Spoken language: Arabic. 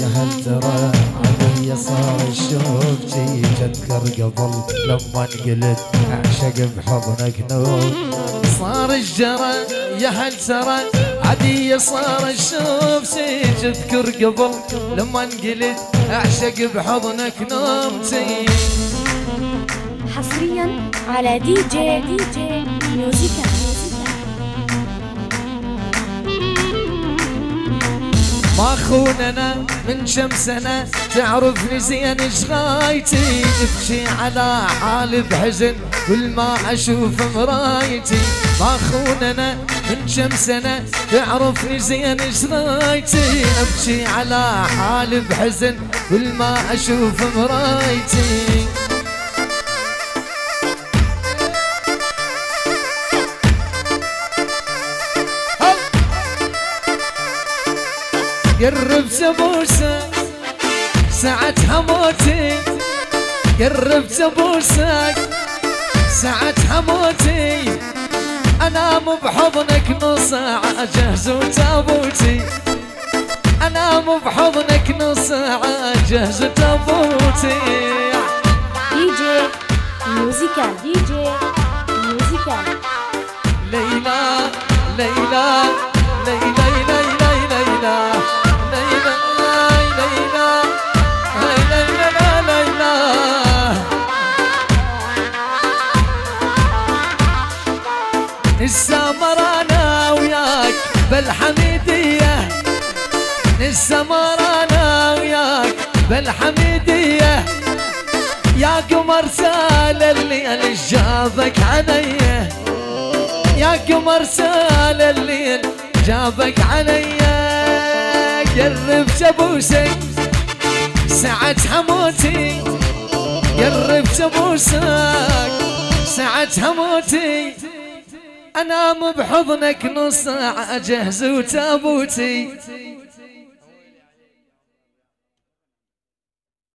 يا هل ترى علي صار الشوق جيت اذكر قبل لما انقلت اعشق بحضنك نور صار الجرى يا هل ترى عادي صار الشوف جيت اذكر قبل لما انقلت اعشق بحضنك نومتي حصريا على دي جي ميوزيكا ما خوننا من كم سنة تعرفني زين ايش غايتي ابكي على حالي بحزن كل ما اشوف مرايتي ما خوننا من كم سنة تعرفني زين ايش غايتي ابكي على حالي بحزن كل ما اشوف مرايتي قربت ابوسك ساعتها موتي قربت ابوسك ساعتها موتي انام بحضنك نص ساعة اجهز تابوتي انام بحضنك نص ساعة اجهز تابوتي دي جي ميوزيكا ليلى ليلى ليلى ليلى السمر انا وياك بالحميدية السمر انا وياك بالحميدية يا قمر سال الليل جابك عليا يا قمر سال الليل جابك عليا قربت ابوسك ساعتها موتي قربت ابوسك ساعتها موتي انام بحضنك نص ساعة اجهز وتابوتي